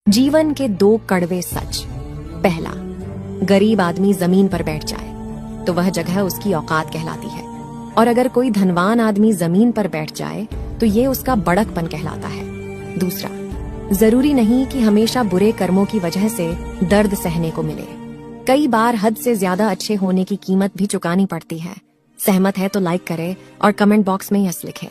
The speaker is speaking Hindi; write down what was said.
जीवन के 2 कड़वे सच। पहला, गरीब आदमी जमीन पर बैठ जाए तो वह जगह उसकी औकात कहलाती है, और अगर कोई धनवान आदमी जमीन पर बैठ जाए तो ये उसका बड़कपन कहलाता है। दूसरा, जरूरी नहीं कि हमेशा बुरे कर्मों की वजह से दर्द सहने को मिले। कई बार हद से ज्यादा अच्छे होने की कीमत भी चुकानी पड़ती है। सहमत है तो लाइक करें और कमेंट बॉक्स में यस लिखें।